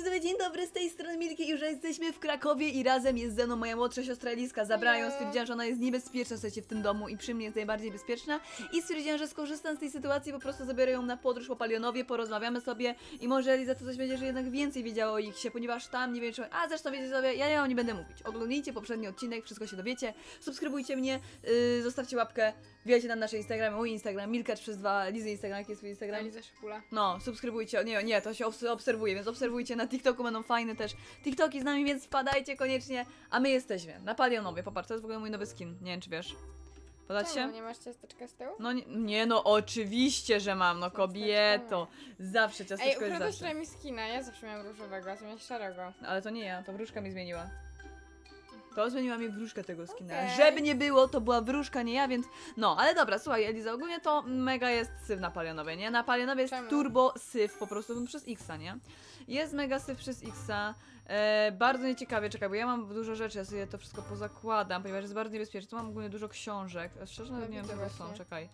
widzowie, dzień dobry, z tej strony Milki. Już jesteśmy w Krakowie i razem jest ze mną moja młodsza siostra Eliska. Zabrałam ją, stwierdziłam, że ona jest niebezpieczna, słuchajcie, w tym domu i przy mnie jest najbardziej bezpieczna. I stwierdziłam, że skorzystam z tej sytuacji, po prostu zabiorę ją na podróż po Palionowie, porozmawiamy sobie i może Eliza to coś będzie, że jednak więcej wiedziała o Xie, ponieważ tam nie wiem czy... A zresztą wiecie sobie, ja wam nie będę mówić. Oglądnijcie poprzedni odcinek, wszystko się dowiecie. Subskrybujcie mnie, zostawcie łapkę, wbijajcie na nasze Instagramy, mój Instagram, Milkacz przez 2, Lizy Instagram, jaki jest swój Instagram? Eliza Szpula. No, subskrybujcie, nie, to się obserwuje, więc obserwujcie, na TikToku będą fajne też TikToki z nami, więc wpadajcie koniecznie, a my jesteśmy na Palionowie, popatrz, to jest w ogóle mój nowy skin, nie wiem czy wiesz. Podać się? Nie masz ciasteczka z tyłu? No nie, no oczywiście, że mam, no kobieto, zawsze ciasteczko jest ukradłeś zawsze. trochę mi skina, ja zawsze miałam różowego, a ty miałeś szarego. Ale to nie ja, to wróżka mi zmieniła. To zmieniła mi wróżkę tego skina. Okay. Żeby nie było, to była wróżka, nie ja, więc... No, ale dobra, słuchaj Eliza, ogólnie to mega jest syf na Palionowie, nie? Na Palionowie jest turbo syf po prostu, przez Xa, nie? Jest mega syf przez Xa. Bardzo nieciekawie, czekaj, bo ja mam dużo rzeczy, ja sobie to wszystko pozakładam, ponieważ jest bardzo niebezpieczne. Tu mam ogólnie dużo książek. Szczerze nawet nie wiem, co to są, czekaj.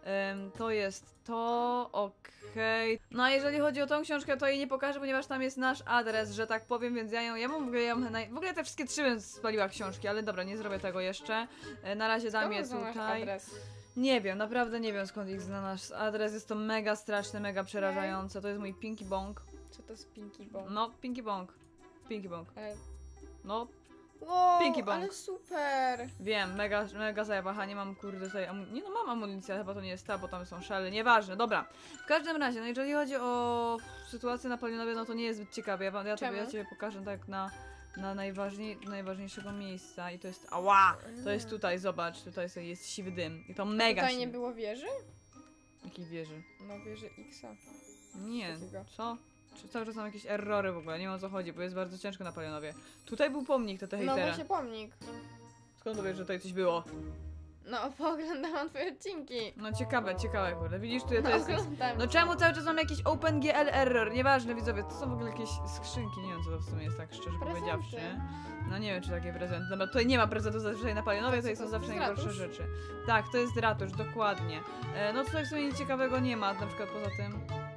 To jest to, okej. No a jeżeli chodzi o tą książkę, to jej nie pokażę, ponieważ tam jest nasz adres, że tak powiem, więc ja mam w ogóle te wszystkie 3 bym spaliła książki, ale dobra, nie zrobię tego jeszcze. Na razie dam je tutaj. Nie wiem, naprawdę nie wiem skąd ich zna nasz adres, jest to mega straszne, mega przerażające. To jest mój Pinky Bong. Co to jest Pinky Bong? No, Pinky Bong. Pinky Bong. No. Wow, Pinky Bong. ale super! Wiem, mega zajawacha, nie mam kurde tutaj nie no mam amunicję, ale chyba to nie jest ta, bo tam są szale, nieważne, dobra. W każdym razie, no jeżeli chodzi o sytuację na Palionowie, no to nie jest zbyt ciekawe, ja ciebie pokażę tak na najważniejszego miejsca i to jest, ała, to jest tutaj, zobacz, tutaj jest siwy dym i to mega tutaj siwy. nie było wieży? Jakiej wieży? No wieży Xa. Nie, co? Czy cały czas mam jakieś errory w ogóle, nie wiem o co chodzi, bo jest bardzo ciężko na Palionowie. Tutaj był pomnik, to te hejtera. No właśnie pomnik. Skąd to wiesz, że tutaj coś było? No, pooglądałam twoje odcinki. No ciekawe, kurde. Widzisz, tu to jest... Oglądam. No czemu cały czas mam jakiś OpenGL error? Nieważne, widzowie, to są w ogóle jakieś skrzynki, nie wiem co to w sumie jest, tak szczerze powiedziawszy. No nie wiem, czy takie prezenty. Dobra, tutaj nie ma prezentów zazwyczaj na Palionowie, tutaj są zawsze najgorsze rzeczy. Tak, to jest ratusz, dokładnie. No tutaj w sumie nic ciekawego nie ma, na przykład poza tym.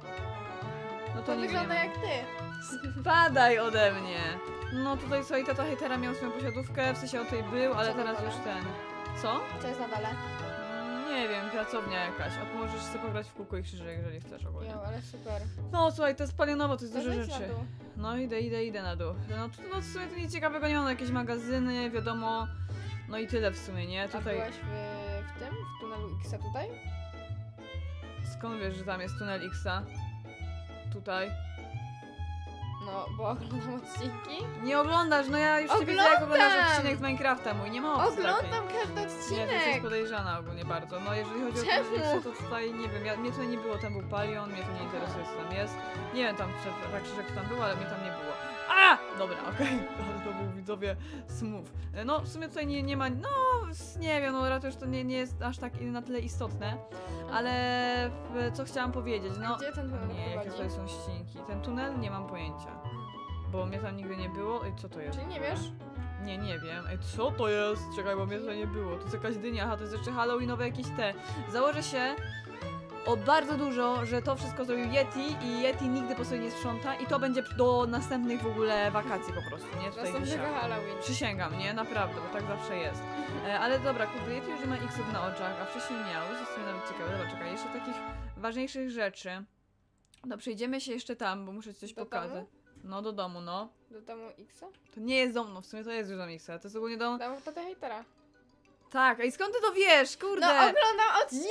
No to nic wygląda nie ma. jak ty. Spadaj ode mnie! No tutaj sobie tata hejtera miał swoją posiadówkę, w sensie on tutaj był, ale Co teraz na już dole? ten... Co? Co jest na dole? Nie wiem, pracownia jakaś. A możesz sobie pograć w kółko i krzyże, jeżeli chcesz ogólnie. Jo, ale super. No słuchaj, to jest Palionowo, to jest dużo zejdź rzeczy. na dół. No idę na dół. No w sumie to nic ciekawego nie ma, no, jakieś magazyny, wiadomo. No i tyle w sumie, nie? A Tutaj... byłaś w tunelu Xa tutaj? Skąd wiesz, że tam jest tunel Xa? Tutaj. No, bo oglądam odcinki. Nie oglądasz, no ja już cię widzę, jak oglądasz odcinek z Minecrafta mój, nie ma opcji takiej. Oglądam każdy Nie, to jesteś odcinek. podejrzana ogólnie bardzo. No jeżeli chodzi o Czemu? Xę, to tutaj nie wiem, mnie tutaj nie było, tam był Palion, mnie to nie interesuje co tam jest. Nie wiem tam, tak Krzyżek tam był, ale mnie tam nie było. A! Dobra, okej, ale to był widzowie smooth. No w sumie tutaj nie ma, no nie wiem, no raczej już to nie jest aż tak na tyle istotne. Ale co chciałam powiedzieć, no... Gdzie ten tunel Nie, jakie tutaj są ścinki. Ten tunel nie mam pojęcia. Bo mnie tam nigdy nie było. Ej, co to jest? Czyli nie wiesz? Nie wiem. Ej, co to jest? Czekaj, bo mnie tutaj nie było. To jest jakaś dynia, aha, to jest jeszcze halloweenowe jakieś te. Założę się o bardzo dużo, że to wszystko zrobił Yeti i Yeti nigdy po sobie nie sprząta i to będzie do następnych w ogóle wakacji po prostu, nie? Tutaj Następnego Halloween. Przysięgam, nie? Naprawdę, bo tak zawsze jest. Ale dobra, kurde, Yeti już nie ma X-ów na oczach, a wcześniej miał. To jest w sumie nawet ciekawe. Dobra, czekaj, jeszcze takich ważniejszych rzeczy. No, przejdziemy się jeszcze tam, bo muszę ci coś pokazać. Domu? No, do domu, no. Do domu Xa? To nie jest dom, no w sumie to jest już dom Xa, to jest ogólnie dom... Domu tata hejtera. Tak, ej, skąd ty to wiesz, kurde? No oglądam odcinki!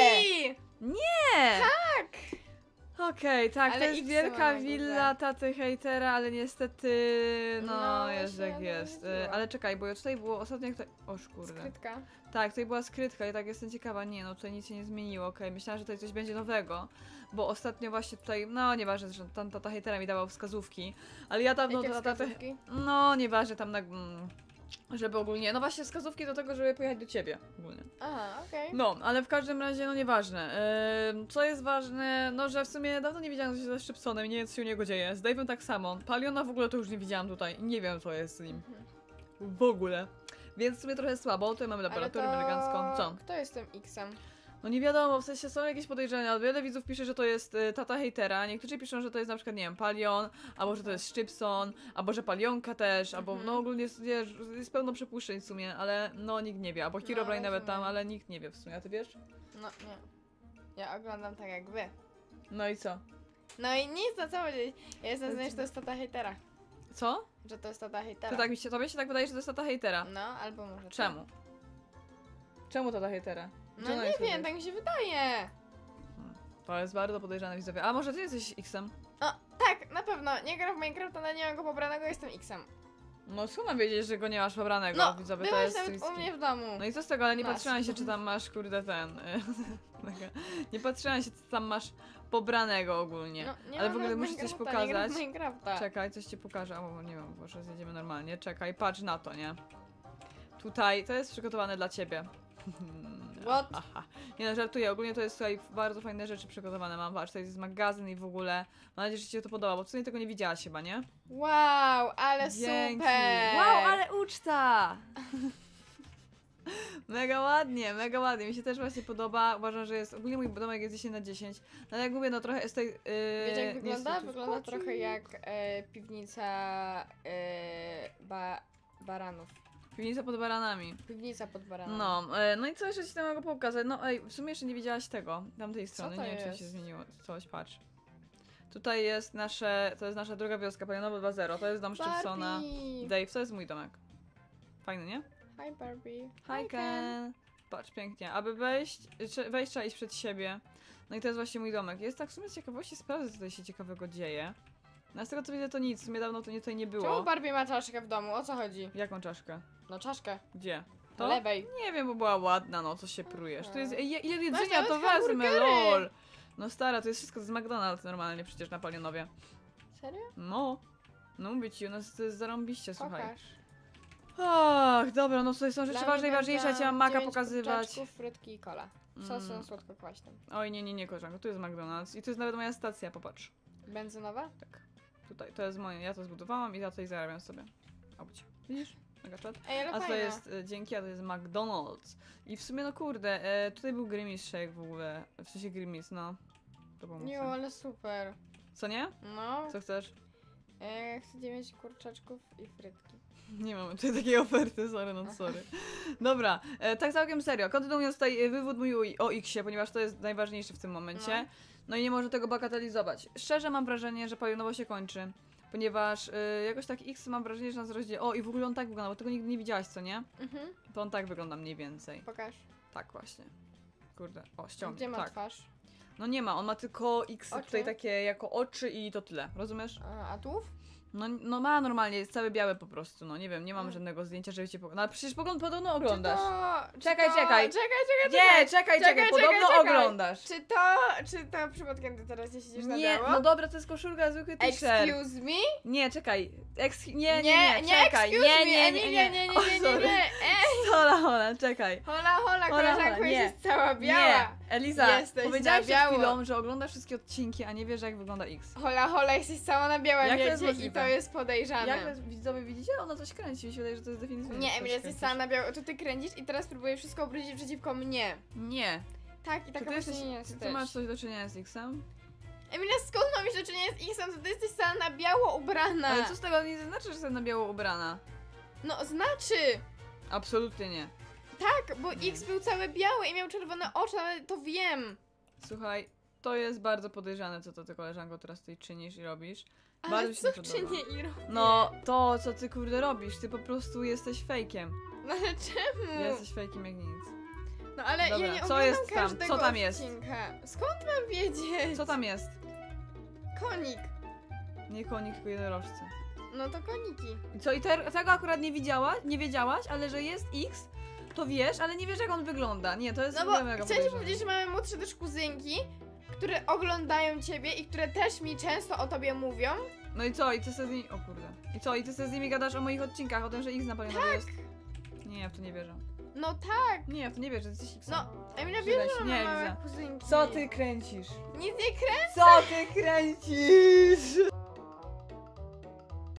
Nie! Tak! Okej, tak, Ale to jest X wielka ma willa taty hejtera, ale niestety, no jest właśnie jak ja jest. dowiedziałam. Ale czekaj, bo tutaj było ostatnio... Oż kurde. Skrytka. Tak, tutaj była skrytka i tak jestem ciekawa. Nie, no tutaj nic się nie zmieniło, okej. Myślałam, że tutaj coś będzie nowego, bo ostatnio właśnie tutaj, no nieważne, że tam tata hejtera mi dawał wskazówki, ale ja dawno... Jakie wskazówki? No, nieważne, tam na... żeby ogólnie, no właśnie wskazówki do tego, żeby pojechać do ciebie ogólnie. Aha, okej. No, ale w każdym razie, no nieważne. Co jest ważne, no że w sumie dawno nie widziałam co się ze Szczypsonem, nie wiem co się u niego dzieje. Z Dave'em tak samo. Paliona w ogóle to już nie widziałam tutaj. Nie wiem co jest z nim. W ogóle. Więc w sumie trochę słabo. Tutaj mamy laboratorium elegancko. Co? Kto jest tym Xem? No nie wiadomo, w sensie są jakieś podejrzenia. Wiele widzów pisze, że to jest tata hejtera, niektórzy piszą, że to jest na przykład, nie wiem, Palion, albo że to jest Szczypson, albo że Palionka też, albo no ogólnie jest pełno przypuszczeń w sumie, ale no nikt nie wie, albo Herobrine nawet tam, ale nikt nie wie w sumie, a ty wiesz? No nie. Ja oglądam tak jak wy. No i co? No i nic, no co powiedzieć. Ja jestem zdania, że to jest tata hejtera. Co? Że to jest tata hejtera. To tak tobie się tak wydaje, że to jest tata hejtera. No, albo może. Czemu? Czemu tata hejtera? Gdzie No ona nie jest wiem, tutaj? tak mi się wydaje. To jest bardzo podejrzane, widzowie. A może ty jesteś X-em? Tak, na pewno. Nie gram w Minecrafta, ale nie mam go pobranego, jestem X-em. No skąd mam wiedzieć, że go nie masz pobranego, No, widzowie, to byłeś jest nawet u risky. mnie w domu. No i co z tego, ale nie Masz. patrzyłam się, czy tam masz, kurde, ten... nie patrzyłam się, co tam masz pobranego ogólnie. No, nie Ale mam w ogóle nawet muszę coś Minecrafta, nie gram w pokazać. Minecrafta. Czekaj, coś ci pokażę, o nie wiem, może zjedziemy normalnie. Czekaj, patrz na to, nie? Tutaj, to jest przygotowane dla ciebie. What? Aha. Nie no, żartuję, ogólnie to jest tutaj bardzo fajne rzeczy przygotowane mam, patrz, to jest magazyn i w ogóle. Mam nadzieję, że ci się to podoba, bo w sumie tego nie widziałaś chyba, nie? Wow, ale Dzięki. super! Wow, ale uczta! Mega ładnie, mi się też właśnie podoba. Uważam, że jest, ogólnie mój domek jest 10 na 10. No ale jak mówię, no trochę jest tutaj... Wiecie jak nie jest wygląda? tu Wygląda skoczy. trochę jak piwnica baranów. Piwnica pod baranami. Piwnica pod baranami. No, no i co jeszcze ci tam mogę pokazać? No ej, w sumie jeszcze nie widziałaś tego, tamtej strony, to nie wiem czy jest? się zmieniło coś, patrz. Tutaj jest to jest nasza druga wioska, Palionowo 2.0, to jest dom Szczypsona. Barbie! Dave, to jest mój domek. Fajny, nie? Hi Barbie. Hi Ken! Patrz, pięknie. Aby wejść trzeba iść przed siebie. No i to jest właśnie mój domek. Jest tak w sumie z ciekawości sprawdzę, co tutaj się ciekawego dzieje. No z tego co widzę to nic, w sumie dawno to tutaj nie Czemu było. Barbie ma czaszkę w domu? O co chodzi? Jaką czaszkę? No czaszkę. Gdzie? Do lewej. Nie wiem, bo była ładna, no co się prujesz. Tu jest, ile jedzenia, nawet to wezmę, hamburgery. lol. No stara, to jest wszystko z McDonald's normalnie przecież na Palionowie. Serio? No. No mówię ci, u nas to jest zarąbiście, słuchaj. Pokaż. Ach, dobra, no tutaj są rzeczy Dla ważne i mnie ważniejsze, ja ci będą mam maka 9 pokazywać. kurczaczków, frytki i cola. Sosem słodko-kwaśnym. Oj, nie, koleżanko, tu jest McDonald's i tu jest nawet moja stacja, popatrz. Benzynowa? Tak. Tutaj, to jest moje, ja to zbudowałam i ja tutaj zarabiam sobie. Auć. Widzisz? Mega czat. Ej, ale A to fajna. jest dzięki, a to jest McDonald's. I w sumie, no kurde, tutaj był Grimace Shake w ogóle. W sensie Grimace, no. To pomóc. Jo, ale super. Co nie? No. Co chcesz? Chcę 9 kurczaczków i frytki. Nie mamy tutaj takiej oferty, sorry, no sorry. Dobra, tak całkiem serio. Kontynuując tutaj wywód mój o X-ie, ponieważ to jest najważniejsze w tym momencie. No i nie może tego bagatelizować. Szczerze mam wrażenie, że palionowo się kończy. Ponieważ jakoś tak X mam wrażenie, że nas rozdzieli. O, i w ogóle on tak wygląda, bo tego nigdy nie widziałaś, co nie? Mhm. To on tak wygląda mniej więcej. Pokaż. Tak właśnie. Kurde, o, ściągnę. Gdzie ma tak. twarz? No nie ma, on ma tylko X Oczy. tutaj takie jako oczy i to tyle, rozumiesz? A tułów? No ma normalnie, jest cały biały po prostu, no nie wiem, nie mam Mm. żadnego zdjęcia, żeby cię no ale przecież podobno oglądasz. Czekaj. Czekaj. Czekaj, Czekaj, podobno oglądasz. Czy to przypadkiem ty teraz nie siedzisz na Nie, biało? no dobra, to jest koszulka, zwykły t-shirt. Excuse me? Nie, czekaj. Nie, Czekaj. excuse me, Nie. Emilia, nie. Sorry. Hola, czekaj. Hola, koleżanko, nie. jesteś cała biała. Nie, Eliza, Jesteś powiedziałaś na przed biało. chwilą, że oglądasz wszystkie odcinki, a nie wiesz jak wygląda X. Hola, jesteś cała na białym Jak to jest miedzie i możliwe? to jest podejrzane. Jak to widzowie widzicie? Ona coś kręci, mi się wydaje, że to jest definitywnie Nie, coś Emilia, jesteś kręcisz. cała na biało, to ty kręcisz i teraz próbujesz wszystko obrócić przeciwko mnie. Nie. Tak, i Czy taka ty, jesteś, właśnie czy jesteś. ty masz coś do czynienia z X-em? Emilia, skąd mam mieć do czynienia z X-em, to ty jesteś cała na biało ubrana. Ale co z tego nie znaczy, że jestem na biało ubrana? No, znaczy. Absolutnie nie. Tak, bo Nie. X był cały biały i miał czerwone oczy, ale to wiem. Słuchaj, to jest bardzo podejrzane, co to ty, koleżanko, teraz tutaj czynisz i robisz. Bardzo Ale mi się co nie podoba. czynię i robię? No, to co ty kurde robisz, ty po prostu jesteś fejkiem. No ale czemu? Jesteś fejkiem jak nic. No ale Dobra, ja nie co oglądam jest tam? każdego Co tam jest? odcinka. Skąd mam wiedzieć? Co tam jest? Konik. Nie konik, tylko jednorożce. No to koniki. I co, i tego akurat nie wiedziałaś, ale że jest X, to wiesz, ale nie wiesz jak on wygląda. Nie, to jest No w ogóle bo mega chciałam ci podejrzane. powiedzieć, że mamy młodsze też kuzynki, które oglądają ciebie i które też mi często o tobie mówią. No i co, i ty sobie z nimi... O kurde. I co, i ty sobie z nimi gadasz o moich odcinkach, o tym, że X na Palionowie jest? Nie, ja w to nie wierzę. No tak. Nie, ja w to nie wierzę, że jesteś X. No, Emilia Przydać wie, że się. Nie, mamy małe Liza. kuzynki. Co ty kręcisz? Nic nie kręcę. Co ty kręcisz?